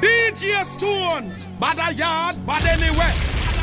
DJ Stone, bad a yard, bad anyway.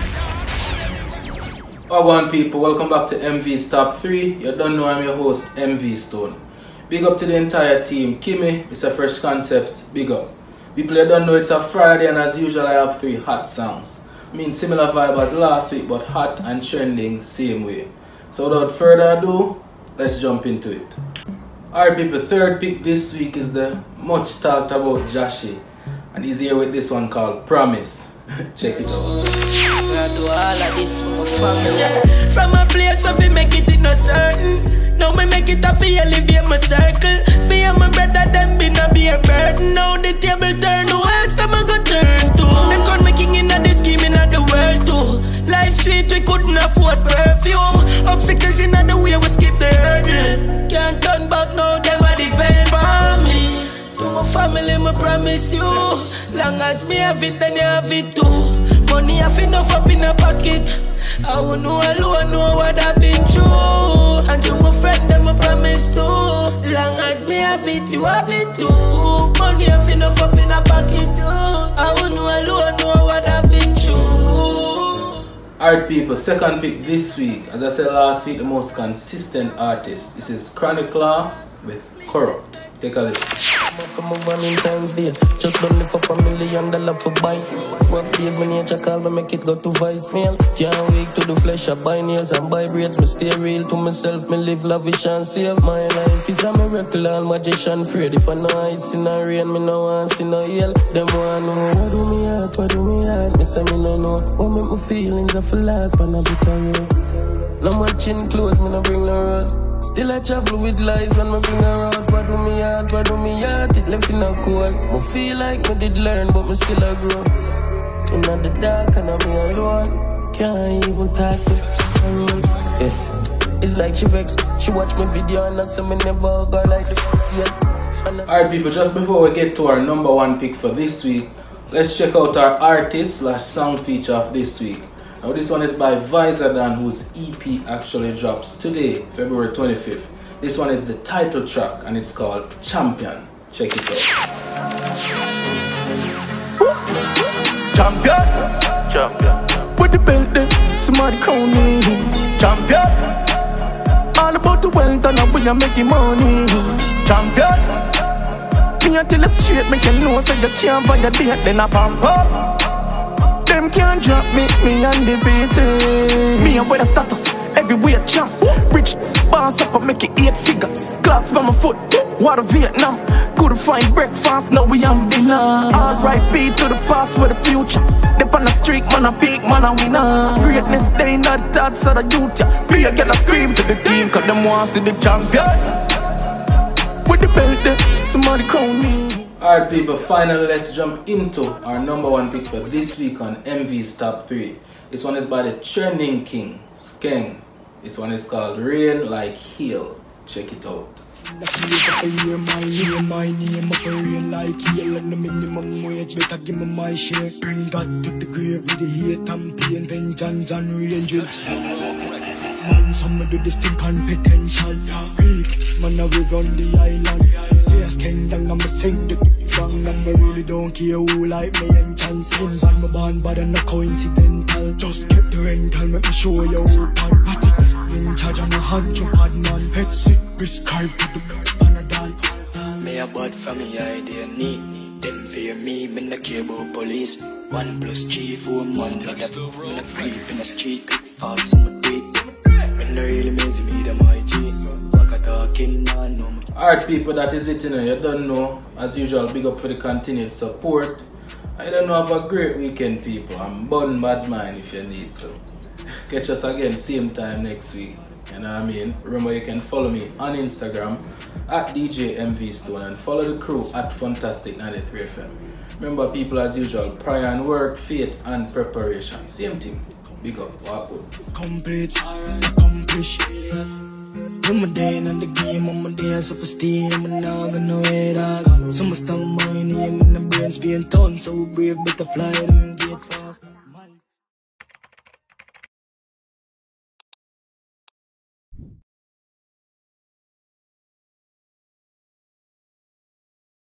Wagwan people, welcome back to MV's Top 3. You don't know I'm your host, MV Stone. Big up to the entire team. Kimmy, it's a Fresh Concepts, big up. People you don't know it's a Friday and as usual I have 3 hot songs. I mean similar vibe as last week but hot and trending same way. So without further ado, let's jump into it. Alright people, third pick this week is the much talked about Jashii. And he's here with this one called Promise. Check it out. I do all of this for my family. From a place where we make it in a certain. Now me make it a feel elevate my circle. Me and my brother them been a be a burden. Now the table turn, who else am I go turn to? Them con me king in the scheme in the world too. Life sweet, we couldn't afford perfume. Obstacles in the way, we skip the hurdle. Can't turn back now, them a depend on me. To my family, me promise you. Long as me have it, then you have it too. Money have enough up in a pocket. I won't know alone, know what I've been through. And to my friend, them I promise too. Long as me have it, you have it too. Money have enough up in a pocket too. I won't know alone, know what I've been through. Alright people, second pick this week. As I said last week, the most consistent artist. This is Chronicler with Corrupt. Take a listen. For my Valentine's Day, just don't live up $1 million for buy. Rough days, my nature call me, make it go to voicemail. Can't wait to the flesh, I buy nails and buy braids. Me stay real to myself, me live lavish and save. My life is a miracle, all magician afraid. If I know ice in the rain, me no want see no hail. Them want know, what do me heart, what do me heart? Me say me no know, what make my feelings are for last, but not because you. No more chin close, me no bring no rose. Still I travel with lies when me bring her out. What do me heart, what do me heart? It left in a cold. Me feel like me did learn, but me still a grow. In the dark and I'm alone. Can't even talk to her. Yeah. It's like she vexed. She watch my video and I say me never go like the yeah. Alright people, just before we get to our number 1 pick for this week, let's check out our artist/song feature of this week. Now this one is by Vyzadon, whose EP actually drops today, February 25th. This one is the title track and it's called Champion. Check it out. Champion, champion. With the belt then, somebody call me champion. All about the wealth and we are making money. Champion. Me a tell a straight, make you know so you can't violate, then I pump up. Them can't drop me undefeated. Me and wear the status, everywhere champ. Rich boss up and make it 8 figure. Clocks by my foot, water Vietnam. Good to find breakfast, now we have dinner. R.I.P. to the past with the future. Dip on the streak, man a peak, man a winner. Greatness, they not thoughts of the youth, yeah. Play a girl a scream to the team, cause them want to see the champion. With the belt there, somebody call me. Alright people, finally let's jump into our number 1 pick for this week on MV's Top 3. This one is by the trending king, Skeng. This one is called Rain Like Hail. Check it out. My name up a rain like hail and the minimum wage. Better give me my share. Bring God to the grave with the hate and pain, vengeance and rangers. Man, some do this thing on potential. Weak, man, I will run the island. Yes, Skeng down, I'ma sing the song. And I really don't care who like me and chances. I'm a born, but I'm not coincidental. Just get the rental, let me show you who bad. In charge on a 100 man. Head sick, prescribed to the Panadol. Me a bad from me idea need. Them fear me, me no care about police. 1 + 3, 4 months. Me no creep in the street, quick false on my beat. Me no really means me the my G. Walk a talking, nah no. Alright people, that is it, you know. You don't know. As usual, big up for the continued support. I don't know, have a great weekend people. I'm bun bad mind if you need to. Catch us again same time next week. You know what I mean? Remember you can follow me on Instagram at DJ MV Stone and follow the crew at Funtastic 93 FM. Remember people, as usual, prayer and work, faith and preparation. Same thing. Big up, walk good. Complete, accomplish. I'm a day in the game, I'm a day of esteem, I'm not gonna wait out. So much time money, I'm in the brains being torn, so brave, better fly, don't get fast.